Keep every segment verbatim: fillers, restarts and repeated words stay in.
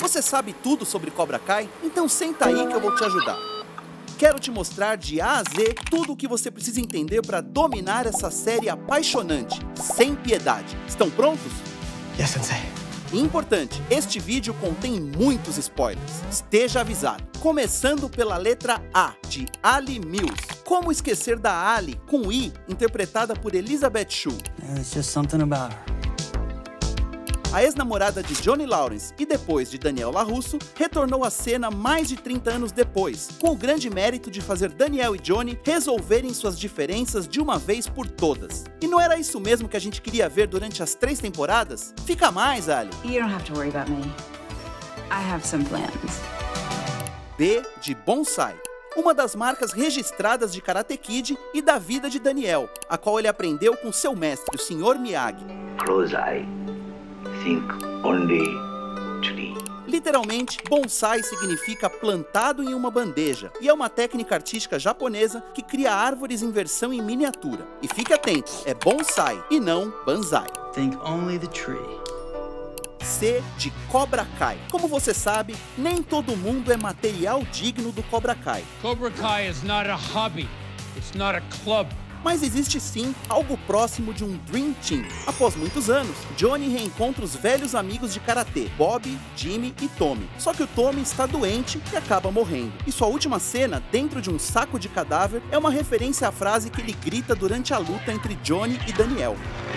Você sabe tudo sobre Cobra Kai? Então senta aí que eu vou te ajudar. Quero te mostrar de A a Z tudo o que você precisa entender para dominar essa série apaixonante, sem piedade. Estão prontos? Yes, Sensei. Importante, este vídeo contém muitos spoilers. Esteja avisado. Começando pela letra A, de Ali Mills. Como esquecer da Ali, com I, interpretada por Elizabeth Shue. It's just something about her. A ex-namorada de Johnny Lawrence e depois de Daniel LaRusso, retornou à cena mais de trinta anos depois, com o grande mérito de fazer Daniel e Johnny resolverem suas diferenças de uma vez por todas. E não era isso mesmo que a gente queria ver durante as três temporadas? Fica mais, Ali! You don't have to worry about me. I have some plans. B, de Bonsai. Uma das marcas registradas de Karate Kid e da vida de Daniel, a qual ele aprendeu com seu mestre, o senhor Miyagi. Close eye. Think only tree. Literalmente, bonsai significa plantado em uma bandeja, e é uma técnica artística japonesa que cria árvores em versão em miniatura. E fique atento, é bonsai e não banzai. Think only the tree. C, de Cobra Kai. Como você sabe, nem todo mundo é material digno do Cobra Kai. Cobra Kai is not a hobby. It's not a club. Mas existe sim algo próximo de um Dream Team. Após muitos anos, Johnny reencontra os velhos amigos de karatê, Bob, Jimmy e Tommy. Só que o Tommy está doente e acaba morrendo. E sua última cena, dentro de um saco de cadáver, é uma referência à frase que ele grita durante a luta entre Johnny e Daniel.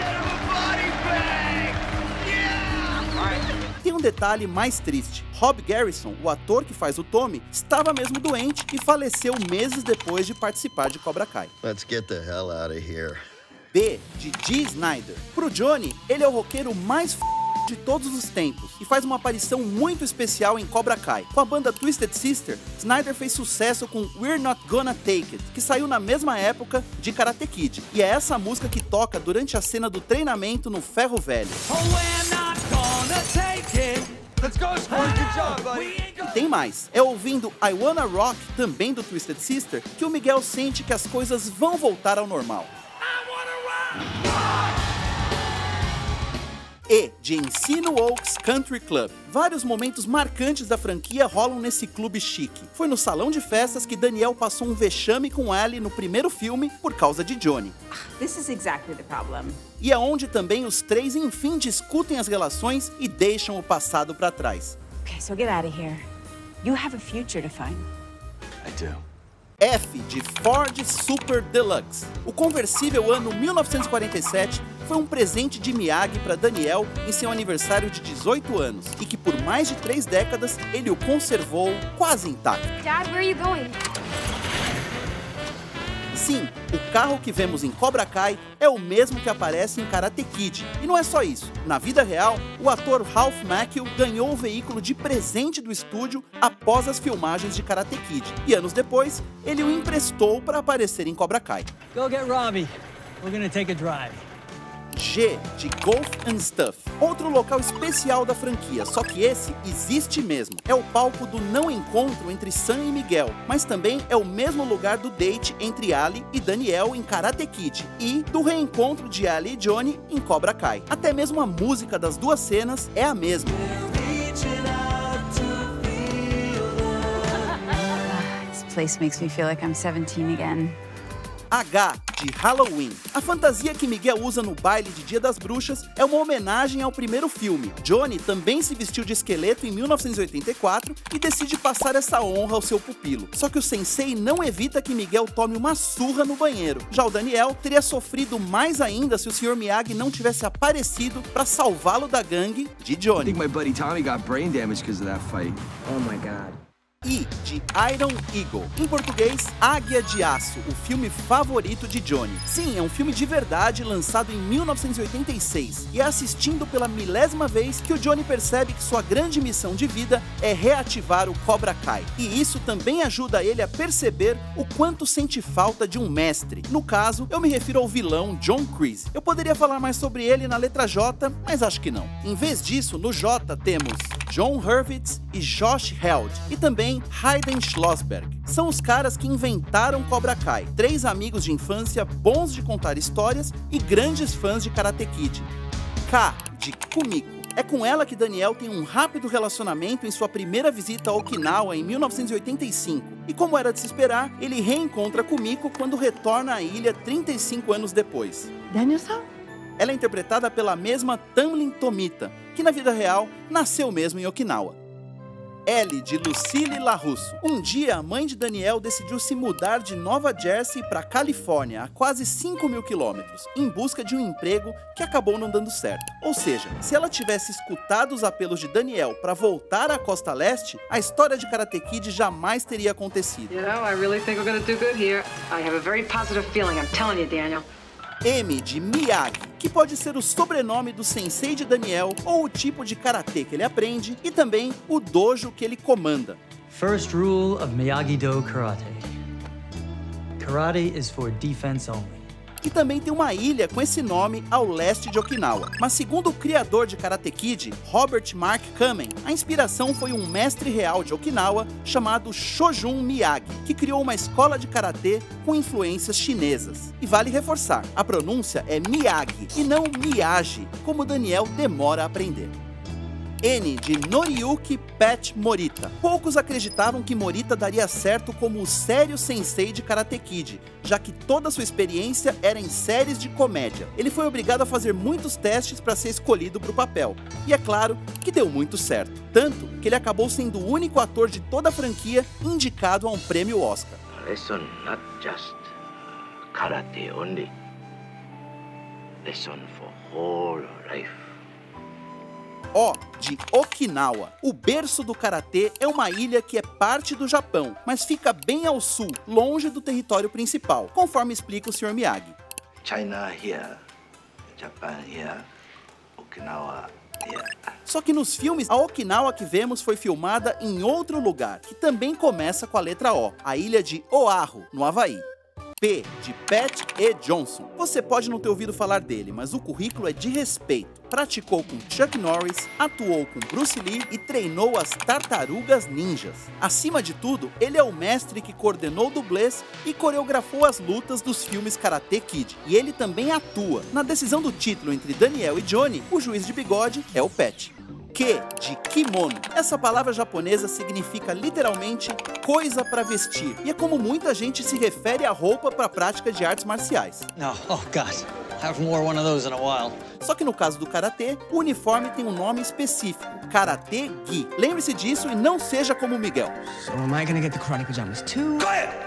Tem um detalhe mais triste. Rob Garrison, o ator que faz o Tommy, estava mesmo doente e faleceu meses depois de participar de Cobra Kai. Let's get the hell out of here. B, de Dee Snider. Pro Johnny, ele é o roqueiro mais f... de todos os tempos e faz uma aparição muito especial em Cobra Kai. Com a banda Twisted Sister, Snider fez sucesso com We're Not Gonna Take It, que saiu na mesma época de Karate Kid. E é essa música que toca durante a cena do treinamento no Ferro Velho. E tem mais, é ouvindo I Wanna Rock, também do Twisted Sister, que o Miguel sente que as coisas vão voltar ao normal. E, de Encino Oaks Country Club. Vários momentos marcantes da franquia rolam nesse clube chique. Foi no salão de festas que Daniel passou um vexame com Ali no primeiro filme por causa de Johnny. This is exactly the problem. E é onde também os três enfim discutem as relações e deixam o passado para trás. Okay, so get out of here. You have a future to find. I do. F, de Ford Super Deluxe. O conversível ano mil novecentos e quarenta e sete foi um presente de Miyagi para Daniel em seu aniversário de dezoito anos e que por mais de três décadas ele o conservou quase intacto. Dad, where are you going? Sim, o carro que vemos em Cobra Kai é o mesmo que aparece em Karate Kid. E não é só isso. Na vida real, o ator Ralph Macchio ganhou o veículo de presente do estúdio após as filmagens de Karate Kid. E anos depois, ele o emprestou para aparecer em Cobra Kai. Go get Robbie. We're gonna take a drive. G, de Golf and Stuff. Outro local especial da franquia, só que esse existe mesmo. É o palco do não encontro entre Sam e Miguel, mas também é o mesmo lugar do date entre Ali e Daniel em Karate Kid e do reencontro de Ali e Johnny em Cobra Kai. Até mesmo a música das duas cenas é a mesma. This place makes me feel like I'm seventeen again. H, de Halloween. A fantasia que Miguel usa no baile de Dia das Bruxas é uma homenagem ao primeiro filme. Johnny também se vestiu de esqueleto em mil novecentos e oitenta e quatro e decide passar essa honra ao seu pupilo. Só que o sensei não evita que Miguel tome uma surra no banheiro. Já o Daniel teria sofrido mais ainda se o senhor Miyagi não tivesse aparecido para salvá-lo da gangue de Johnny. I think my buddy Tommy got brain damage because of that fight. Oh my God. I, de Iron Eagle. Em português, Águia de Aço, o filme favorito de Johnny. Sim, é um filme de verdade lançado em mil novecentos e oitenta e seis. E é assistindo pela milésima vez que o Johnny percebe que sua grande missão de vida é reativar o Cobra Kai. E isso também ajuda ele a perceber o quanto sente falta de um mestre. No caso, eu me refiro ao vilão John Kreese. Eu poderia falar mais sobre ele na letra J, mas acho que não. Em vez disso, no J temos John Hurwitz e Josh Held. E também Hayden Schlossberg. São os caras que inventaram Cobra Kai. Três amigos de infância bons de contar histórias e grandes fãs de Karate Kid. K, de Kumiko. É com ela que Daniel tem um rápido relacionamento em sua primeira visita a Okinawa em mil novecentos e oitenta e cinco. E como era de se esperar, ele reencontra Kumiko quando retorna à ilha trinta e cinco anos depois. Daniel-san? Ela é interpretada pela mesma Tamlin Tomita, que na vida real nasceu mesmo em Okinawa. Ellie, de Lucille LaRusso. Um dia, a mãe de Daniel decidiu se mudar de Nova Jersey para Califórnia, a quase cinco mil quilômetros, em busca de um emprego que acabou não dando certo. Ou seja, se ela tivesse escutado os apelos de Daniel para voltar à Costa Leste, a história de Karate Kid jamais teria acontecido. You know, I really think we're gonna do good here. I have a very positive feeling, I'm telling you, Daniel. M, de Miyagi, que pode ser o sobrenome do sensei de Daniel ou o tipo de karatê que ele aprende e também o dojo que ele comanda. First rule of Miyagi-Do Karate. Karate is for defense only. E também tem uma ilha com esse nome ao leste de Okinawa. Mas segundo o criador de Karate Kid, Robert Mark Kamen, a inspiração foi um mestre real de Okinawa chamado Shojun Miyagi, que criou uma escola de karatê com influências chinesas. E vale reforçar, a pronúncia é Miyagi e não Miyagi, como Daniel demora a aprender. N, de Noriyuki Pat Morita. Poucos acreditavam que Morita daria certo como o sério sensei de Karate Kid, já que toda sua experiência era em séries de comédia. Ele foi obrigado a fazer muitos testes para ser escolhido para o papel. E é claro que deu muito certo. Tanto que ele acabou sendo o único ator de toda a franquia indicado a um prêmio Oscar. Lesson not just karate only. Lesson for whole life. O, de Okinawa. O berço do karatê é uma ilha que é parte do Japão, mas fica bem ao sul, longe do território principal, conforme explica o senhor Miyagi. China here, Japan here, Okinawa here. Só que nos filmes, a Okinawa que vemos foi filmada em outro lugar, que também começa com a letra O, a ilha de Oahu, no Havaí. P, de Pat E. Johnson. Você pode não ter ouvido falar dele, mas o currículo é de respeito. Praticou com Chuck Norris, atuou com Bruce Lee e treinou as Tartarugas Ninjas. Acima de tudo, ele é o mestre que coordenou dublês e coreografou as lutas dos filmes Karate Kid. E ele também atua. Na decisão do título entre Daniel e Johnny, o juiz de bigode é o Pat. Q, de kimono. Essa palavra japonesa significa literalmente coisa para vestir. E é como muita gente se refere à roupa para a prática de artes marciais. No, oh God, I haven't worn one of those in a while. Só que no caso do karatê, o uniforme tem um nome específico, Karate Gi. Lembre-se disso e não seja como o Miguel. So am I gonna get the karate pajamas too?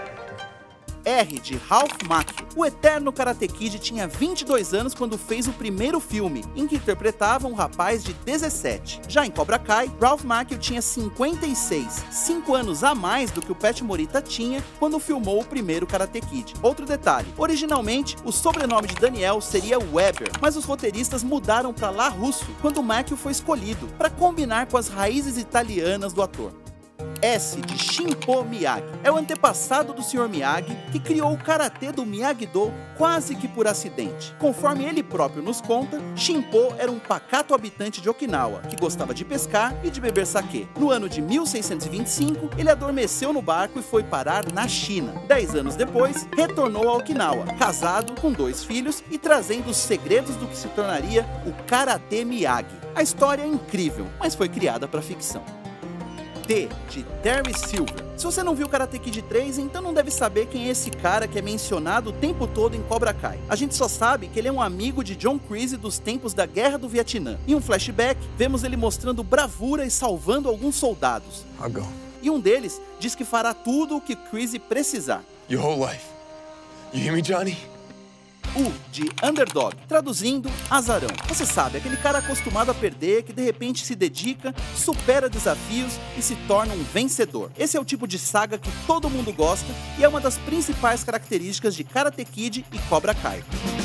R, de Ralph Macchio. O eterno Karate Kid tinha vinte e dois anos quando fez o primeiro filme, em que interpretava um rapaz de dezessete. Já em Cobra Kai, Ralph Macchio tinha cinquenta e seis, cinco anos a mais do que o Pat Morita tinha quando filmou o primeiro Karate Kid. Outro detalhe, originalmente o sobrenome de Daniel seria Weber, mas os roteiristas mudaram para LaRusso quando Macchio foi escolhido, para combinar com as raízes italianas do ator. S, de Shinpo Miyagi. É o antepassado do senhor Miyagi que criou o karatê do Miyagi-Do quase que por acidente. Conforme ele próprio nos conta, Shinpo era um pacato habitante de Okinawa, que gostava de pescar e de beber saquê. No ano de mil seiscentos e vinte e cinco, ele adormeceu no barco e foi parar na China. Dez anos depois, retornou a Okinawa, casado com dois filhos e trazendo os segredos do que se tornaria o Karatê Miyagi. A história é incrível, mas foi criada para ficção. T, de Terry Silver. Se você não viu Karate Kid três, então não deve saber quem é esse cara que é mencionado o tempo todo em Cobra Kai. A gente só sabe que ele é um amigo de John Kreese dos tempos da Guerra do Vietnã. Em um flashback, vemos ele mostrando bravura e salvando alguns soldados. I'll go. E um deles diz que fará tudo o que Kreese precisar. Your whole life. You hear me, Johnny? U, de Underdog, traduzindo, azarão. Você sabe, aquele cara acostumado a perder, que de repente se dedica, supera desafios e se torna um vencedor. Esse é o tipo de saga que todo mundo gosta e é uma das principais características de Karate Kid e Cobra Kai.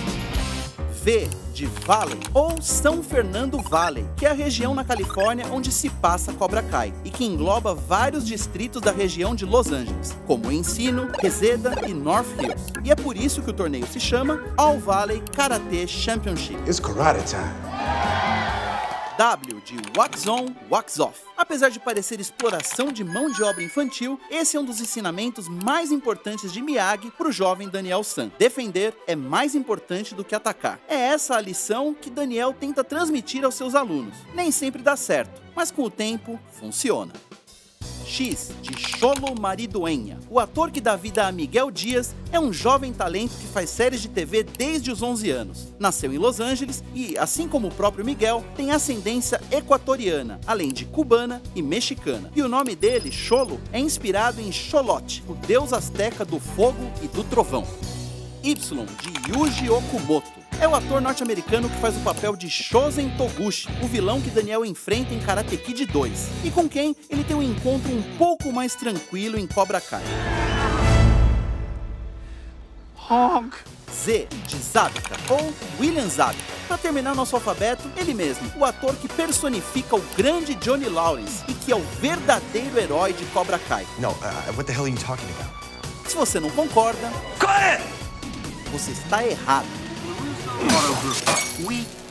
V, de Valley, ou São Fernando Valley, que é a região na Califórnia onde se passa Cobra Kai, e que engloba vários distritos da região de Los Angeles, como Encino, Reseda e North Hills. E é por isso que o torneio se chama All Valley Karate Championship. It's karate time. W de Wax On, Wax Off. Apesar de parecer exploração de mão de obra infantil, esse é um dos ensinamentos mais importantes de Miyagi para o jovem Daniel San. Defender é mais importante do que atacar. É essa a lição que Daniel tenta transmitir aos seus alunos. Nem sempre dá certo, mas com o tempo funciona. X de Xolo Mariduenha. O ator que dá vida a Miguel Dias é um jovem talento que faz séries de T V desde os onze anos. Nasceu em Los Angeles e, assim como o próprio Miguel, tem ascendência equatoriana, além de cubana e mexicana. E o nome dele, Xolo, é inspirado em Xolote, o deus asteca do fogo e do trovão. Y de Yuji Okumoto. É o ator norte-americano que faz o papel de Shozen Toguchi, o vilão que Daniel enfrenta em Karate Kid dois, e com quem ele tem um encontro um pouco mais tranquilo em Cobra Kai. Honk. Z de Zabka, ou William Zabka. Para terminar nosso alfabeto, ele mesmo, o ator que personifica o grande Johnny Lawrence e que é o verdadeiro herói de Cobra Kai. No, uh, what the hell are you talking about? Se você não concorda, você está errado. We